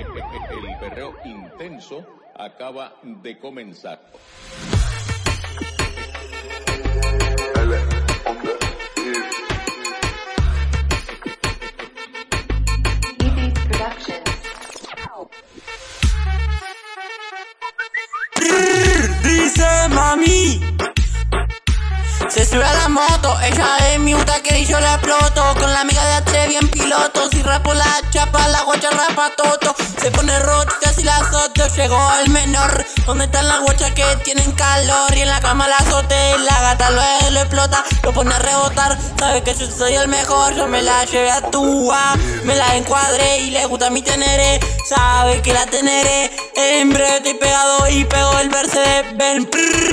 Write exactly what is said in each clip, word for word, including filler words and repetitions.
El perreo intenso acaba de comenzar. Dice mami, se sube a la moto, ella es mi uta que yo la exploto. Con la amiga de atrás bien piloto, si rapo la chapa, la guacha rapa toto. Se pone rotita si la azoto, llegó el menor. ¿Dónde están las guachas que tienen calor? Y en la cama la azote, la gata luego lo explota, lo pone a rebotar. Sabe que yo soy el mejor, yo me la llevé a Túa, me la encuadré y le gusta mi teneré. Sabe que la teneré, en breve estoy pegado y pego el Mercedes Benz.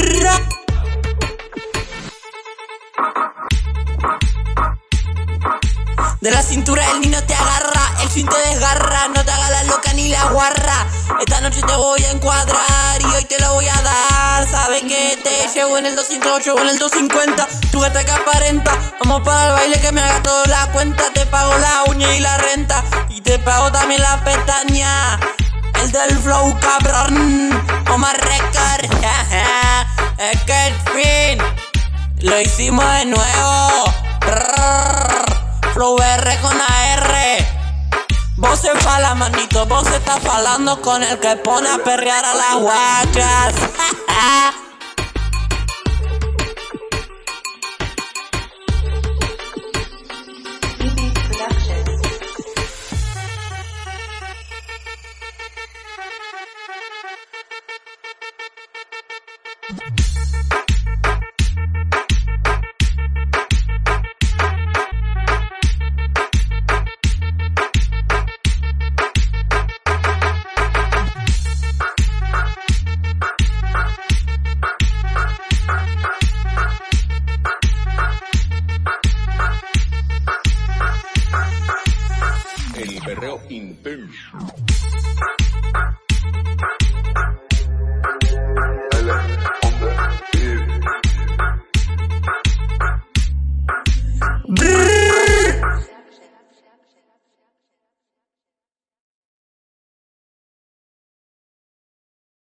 De la cintura el niño te agarra, el fin te desgarra, no te haga la loca ni la guarra. Esta noche te voy a encuadrar y hoy te lo voy a dar. Sabes que te llevo en el doscientos ocho o en el doscientos cincuenta, tu gata que aparenta. Vamos para el baile que me haga toda la cuenta. Te pago la uña y la renta y te pago también la pestaña. El del flow cabrón, Omar Record. Es que el fin lo hicimos de nuevo. Flow R con A R. Vos se fala, manito, vos estás falando con el que pone a perrear a las guachas. El perreo intenso.